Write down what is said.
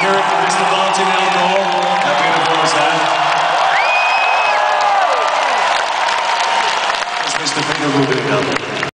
hear it for Mr. Martin Elmore. How beautiful is that? It's Mr. Peter Rubin.